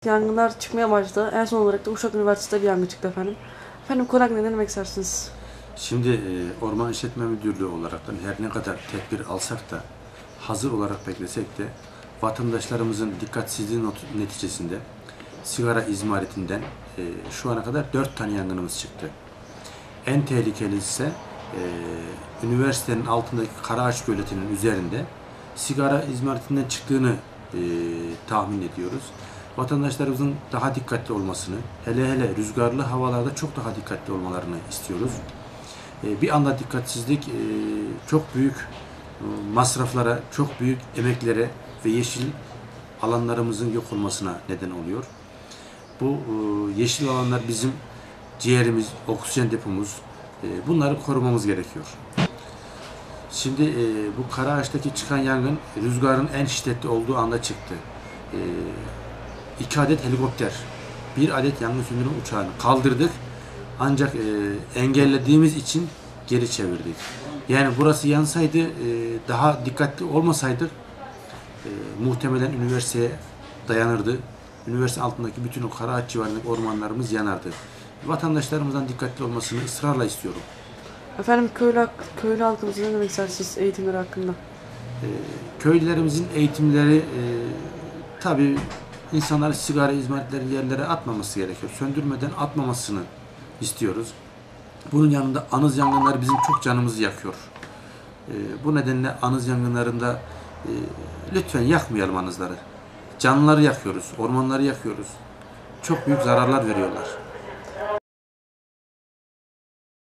Yangınlar çıkmaya başladı. En son olarak da Uşak Üniversitesi'de bir yangın çıktı efendim. Efendim konu hakkında ne demek istersiniz? Şimdi Orman İşletme Müdürlüğü olaraktan her ne kadar tedbir alsak da hazır olarak beklesek de vatandaşlarımızın dikkatsizliği neticesinde sigara izmaritinden şu ana kadar 4 tane yangınımız çıktı. En tehlikelisi ise üniversitenin altındaki Karaağaç Göleti'nin üzerinde sigara izmaritinden çıktığını tahmin ediyoruz. Vatandaşlarımızın daha dikkatli olmasını, hele hele rüzgarlı havalarda çok daha dikkatli olmalarını istiyoruz. Bir anda dikkatsizlik çok büyük masraflara, çok büyük emeklere ve yeşil alanlarımızın yok olmasına neden oluyor. Bu yeşil alanlar bizim ciğerimiz, oksijen depomuz. Bunları korumamız gerekiyor. Şimdi bu Karaağaç'taki çıkan yangın rüzgarın en şiddetli olduğu anda çıktı. 2 adet helikopter, 1 adet yangın söndürme uçağını kaldırdık. Ancak engellediğimiz için geri çevirdik. Yani burası yansaydı, daha dikkatli olmasaydık muhtemelen üniversiteye dayanırdı. Üniversite altındaki bütün o Karaağaç civarındaki ormanlarımız yanardı. Vatandaşlarımızdan dikkatli olmasını ısrarla istiyorum. Efendim köylü halkımıza ne demek istersiniz eğitimleri hakkında? Köylülerimizin eğitimleri tabii insanların sigara izmaritleri yerlere atmaması gerekiyor. Söndürmeden atmamasını istiyoruz. Bunun yanında anız yangınları bizim çok canımızı yakıyor. Bu nedenle anız yangınlarında lütfen yakmayalım anızları. Canlıları yakıyoruz, ormanları yakıyoruz. Çok büyük zararlar veriyorlar.